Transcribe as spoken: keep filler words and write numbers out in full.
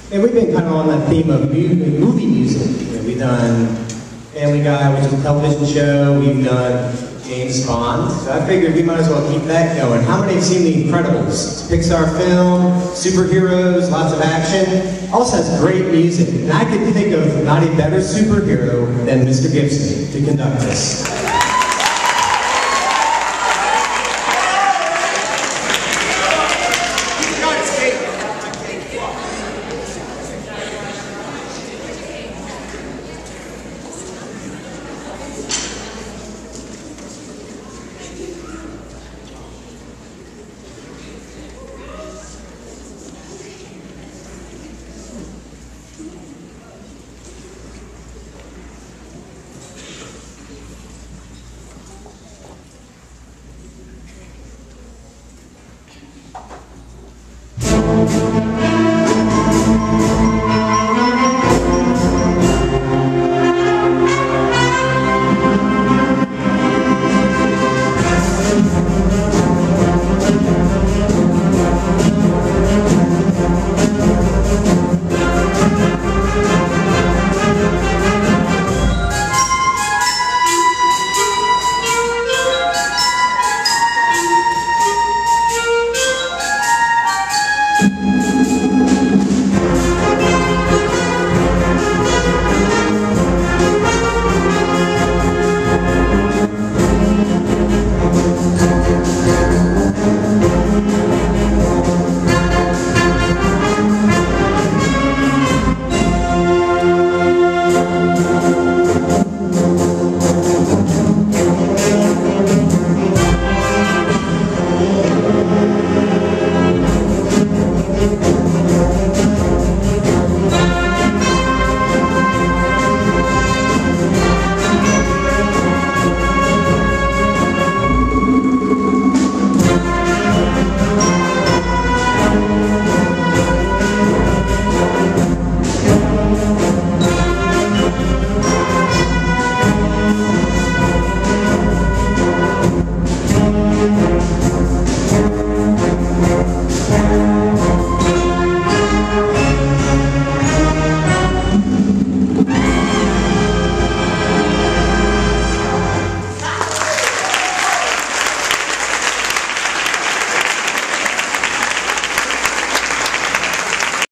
And we've been kind of on that theme of mu movie music. You know, we've done Family Guy, which is a television show. We've done James Bond. So I figured we might as well keep that going. How many have seen The Incredibles? It's a Pixar film, superheroes, lots of action. Also has great music. And I could think of not a better superhero than Mister Gibson to conduct this.